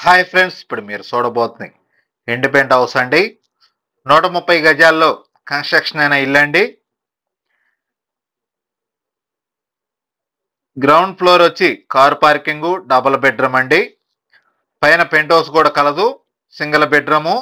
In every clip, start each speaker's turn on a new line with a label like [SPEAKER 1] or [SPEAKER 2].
[SPEAKER 1] Hi friends, ఇప్పుడు మీరు చూడబోతుంది independent house అండి. 130 గజాల్లో కన్స్ట్రక్షన్ అయిన ఇల్లు అండి. గ్రౌండ్ ఫ్లోర్ వచ్చి కార్ పార్కింగ్, డబుల్ బెడ్రూమ్ అండి. పైన పెంట్ హౌస్ కూడా కలదు, single bedroom.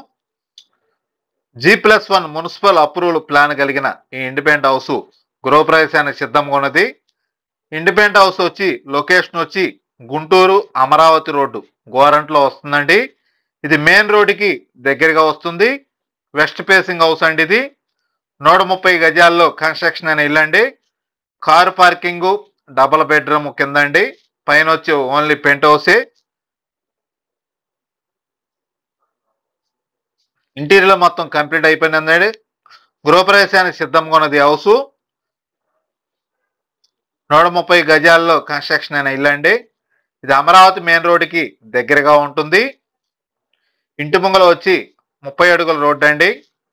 [SPEAKER 1] G+1 municipal approval plan కలిగిన ఈ ఇండిపెండెంట్ హౌస్ గృహప్రవేశానికి సిద్ధంగా ఉన్నది. ఇండిపెండెంట్ హౌస్ వచ్చి లొకేషన్ వచ్చి గుంటూరు అమరావతి రోడ్డు గోరంట్లో వస్తుందండి. ఇది మెయిన్ రోడ్డుకి దగ్గరగా వస్తుంది. వెస్ట్ ఫేసింగ్ హౌస్ అండి. ఇది 130 గజాల్లో కన్స్ట్రక్షన్ అయిన ఇల్లు అండి. కారు పార్కింగ్, డబుల్ బెడ్రూమ్ కింద అండి. పైన వచ్చి ఓన్లీ పెంట్ హౌసే. ఇంటీరియర్ మొత్తం కంప్లీట్ అయిపోయిందండి. గృహప్రవేశానికి సిద్ధంగా ఉన్నది హౌస్. 130 గజాల్లో కన్స్ట్రక్షన్ అయిన ఇల్లు అండి. ఇది అమరావతి మెయిన్ రోడ్డుకి దగ్గరగా ఉంటుంది. ఇంటి ముంగల వచ్చి 30 అడుగుల రోడ్డు అండి.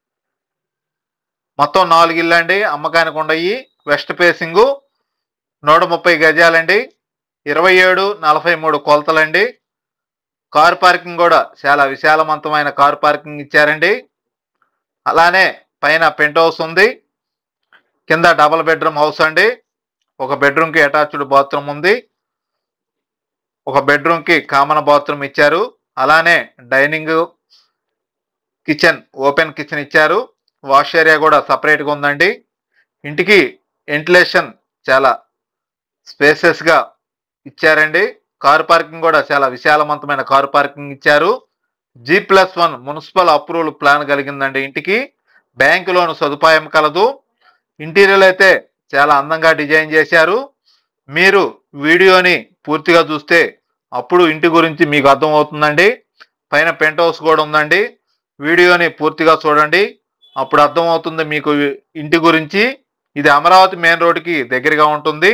[SPEAKER 1] మొత్తం 4 ఇల్లు అండి అమ్మకానికి ఉండయి. వెస్ట్ ఫేసింగ్ 130 గజాలండి. 27-43 కొలతలండి. కార్ పార్కింగ్ కూడా చాలా విశాలవంతమైన కార్ పార్కింగ్ ఇచ్చారండి. అలానే పైన పెంట్ హౌస్ ఉంది. కింద డబుల్ బెడ్రూమ్ హౌస్ అండి. ఒక బెడ్రూమ్కి అటాచ్డ్ బాత్రూమ్ ఉంది. ఒక బెడ్రూమ్కి కామన్ బాత్రూమ్ ఇచ్చారు. అలానే డైనింగ్, కిచెన్, ఓపెన్ కిచెన్ ఇచ్చారు. వాష్ ఏరియా కూడా సపరేట్గా ఉందండి. ఇంటికి వెంటిలేషన్ చాలా స్పేసెస్గా ఇచ్చారండి. కారు పార్కింగ్ కూడా చాలా విశాలవంతమైన కారు పార్కింగ్ ఇచ్చారు. G+1 municipal approval plan కలిగిందండి. ఇంటికి బ్యాంకు లోన్ సదుపాయం కలదు. ఇంటీరియర్ అయితే చాలా అందంగా డిజైన్ చేశారు. మీరు వీడియోని పూర్తిగా చూస్తే అప్పుడు ఇంటి గురించి మీకు అర్థం అవుతుందండి. పైన పెంట్ హౌస్ కూడా ఉందండి. వీడియోని పూర్తిగా చూడండి, అప్పుడు అర్థమవుతుంది మీకు ఇంటి గురించి. ఇది అమరావతి మెయిన్ రోడ్డుకి దగ్గరగా ఉంటుంది.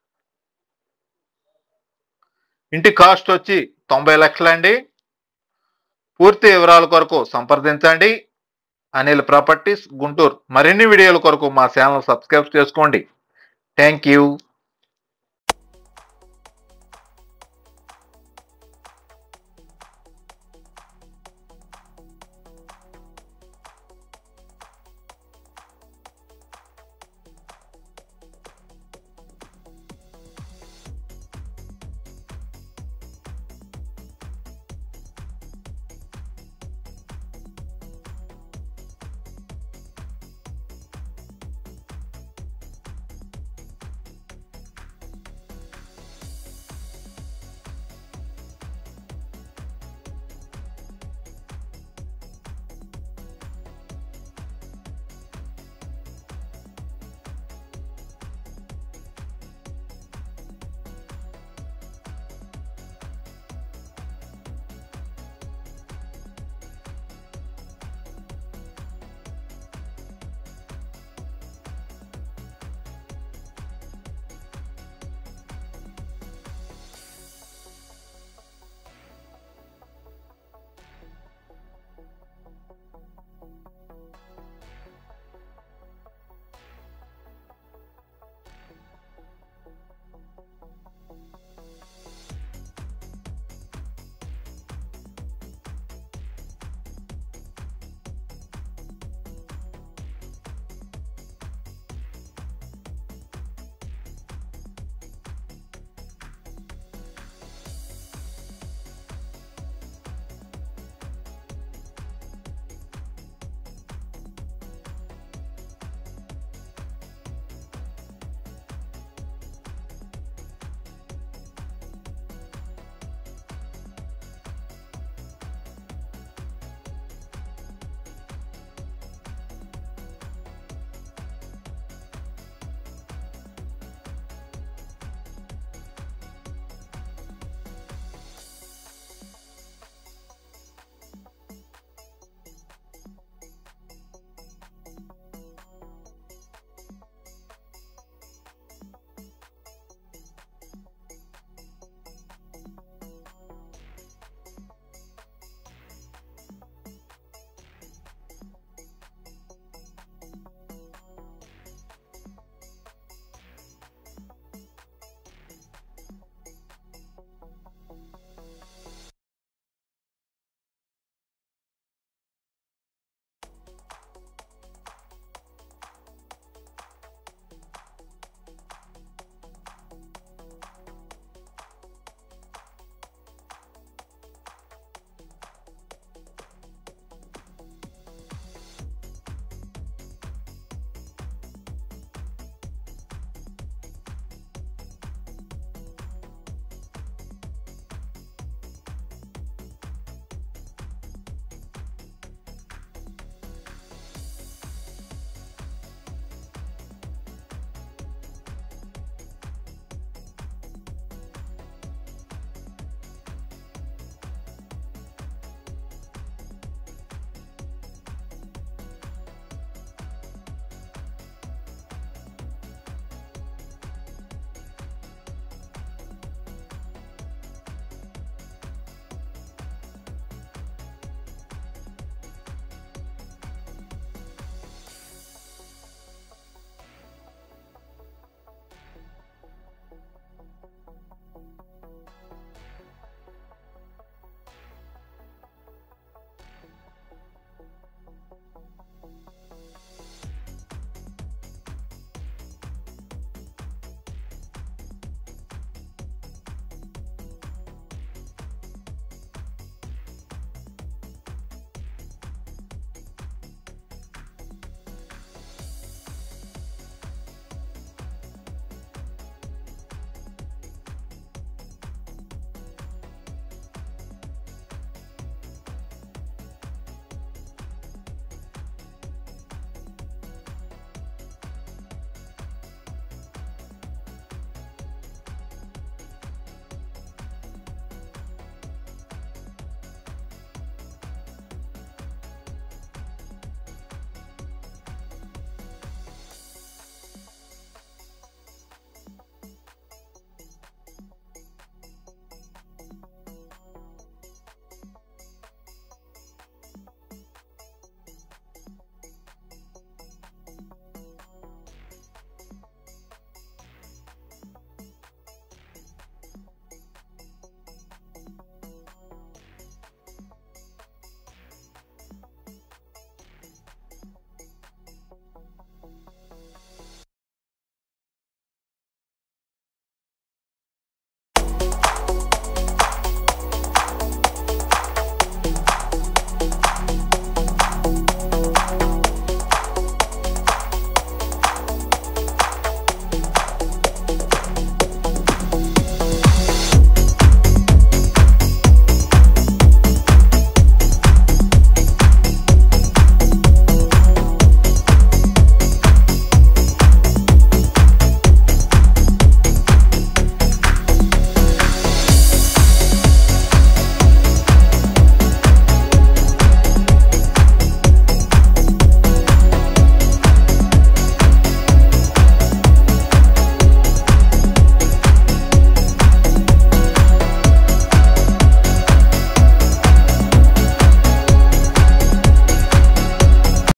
[SPEAKER 1] ఇంటి కాస్ట్ వచ్చి 90 లక్షలండి. పూర్తి వివరాల కొరకు సంప్రదించండి అనిల్ ప్రాపర్టీస్ గుంటూరు. మరిన్ని వీడియోల కొరకు మా ఛానల్ సబ్స్క్రైబ్ చేసుకోండి. Thank you.